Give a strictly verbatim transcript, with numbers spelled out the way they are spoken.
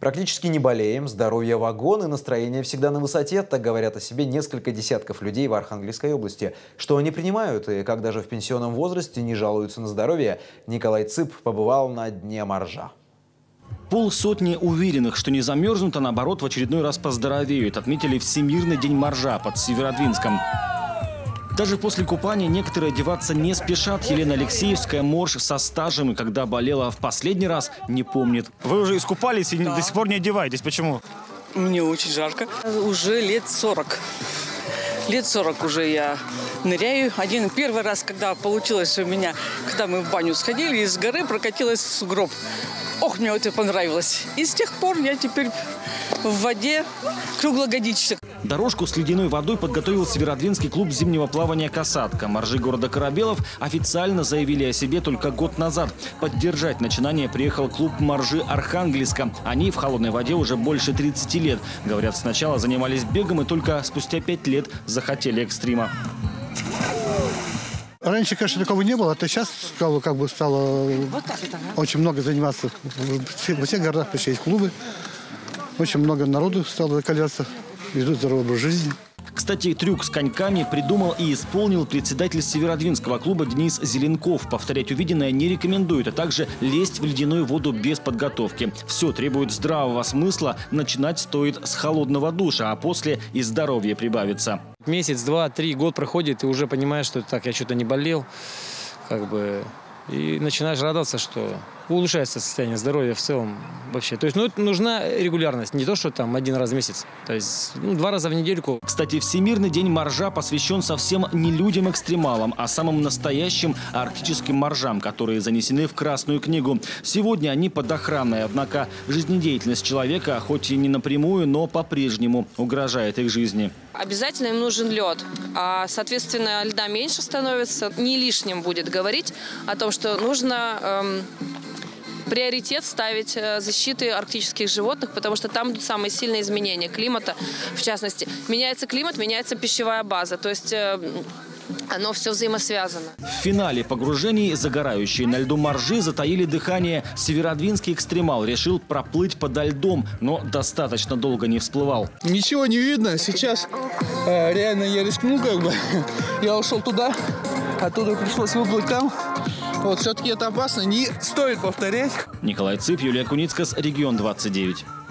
Практически не болеем, здоровье вагон и настроение всегда на высоте. Так говорят о себе несколько десятков людей в Архангельской области. Что они принимают и как даже в пенсионном возрасте не жалуются на здоровье, Николай Цып побывал на дне моржа. Полсотни уверенных, что не замерзнут, а наоборот в очередной раз поздоровеют, отметили Всемирный день моржа под Северодвинском. Даже после купания некоторые одеваться не спешат. Елена Алексеевская морж со стажем и когда болела в последний раз, не помнит. Вы уже искупались и да. до сих пор не одеваетесь. Почему? Мне очень жарко. Уже лет сорок. Лет сорок уже я ныряю. Один первый раз, когда получилось у меня, когда мы в баню сходили, из горы прокатилась в сугроб. Ох, мне это понравилось. И с тех пор я теперь в воде круглогодично. Дорожку с ледяной водой подготовил Северодвинский клуб зимнего плавания «Касатка». Моржи города Корабелов официально заявили о себе только год назад. Поддержать начинание приехал клуб «Моржи Архангельска». Они в холодной воде уже больше тридцати лет. Говорят, сначала занимались бегом и только спустя пять лет захотели экстрима. Раньше, конечно, такого не было, а то сейчас стало, как бы стало вот так это, да? Очень много заниматься. Во всех городах почти есть клубы. Очень много народу стало закаляться, ведут здоровый образ жизни. Кстати, трюк с коньками придумал и исполнил председатель Северодвинского клуба Денис Зеленков. Повторять увиденное не рекомендует, а также лезть в ледяную воду без подготовки. Все требует здравого смысла. Начинать стоит с холодного душа, а после и здоровье прибавится. Месяц, два, три, год проходит, и уже понимаешь, что так, я что-то не болел. Как бы... И начинаешь радоваться, что улучшается состояние здоровья в целом вообще. То есть ну, нужна регулярность, не то, что там один раз в месяц. То есть ну, два раза в недельку. Кстати, Всемирный день моржа посвящен совсем не людям-экстремалам, а самым настоящим арктическим моржам, которые занесены в Красную книгу. Сегодня они под охраной, однако жизнедеятельность человека, хоть и не напрямую, но по-прежнему угрожает их жизни. Обязательно им нужен лед, а, соответственно, льда меньше становится. Не лишним будет говорить о том, что нужно эм, приоритет ставить э, защиты арктических животных, потому что там идут самые сильные изменения климата. В частности, меняется климат, меняется пищевая база, то есть э, оно все взаимосвязано. В финале погружений загорающие на льду моржи затаили дыхание. Северодвинский экстремал решил проплыть подо льдом, но достаточно долго не всплывал. Ничего не видно. Сейчас э, реально я рискнул, как бы. Я ушел туда, оттуда пришлось выплыть там. Вот, все-таки это опасно, не стоит повторять. Николай Цып, Юлия Куницкас, Регион двадцать девять.